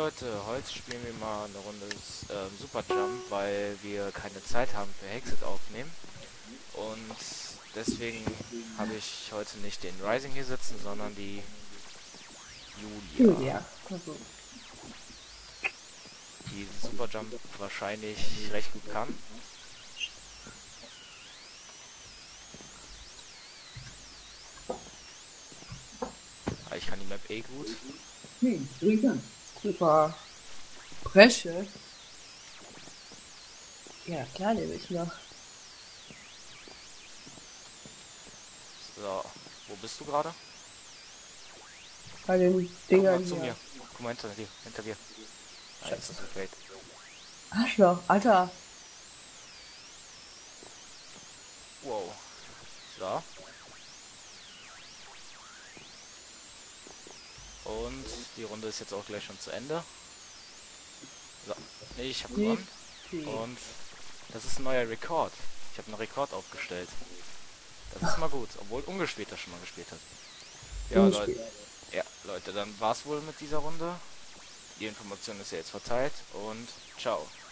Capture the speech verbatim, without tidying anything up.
Leute, heute spielen wir mal eine Runde ähm, Super Jump, weil wir keine Zeit haben für Hexet aufnehmen. Und deswegen habe ich heute nicht den Rising hier sitzen, sondern die Julia, Julia. Also, die Super Jump wahrscheinlich recht gut kann. Aber ich kann die Map eh gut. hm, Julia. Super. Bresche. Ja, klar, nehme ich noch. So, wo bist du gerade? Bei den Komm mal Dingern zu hier. mir. Guck mal hinter dir, hinter dir. Ah, jetzt Scheiße. ist es great. Arschloch, Alter. Wow. So. Und die Runde ist jetzt auch gleich schon zu Ende. So, nee, ich habe gewonnen. Und das ist ein neuer Rekord. Ich habe einen Rekord aufgestellt. Das ist mal gut, obwohl ungespielter schon mal gespielt hat. Ja, Leute, Ungespielt. ja, Leute, dann war's wohl mit dieser Runde. Die Information ist ja jetzt verteilt und ciao.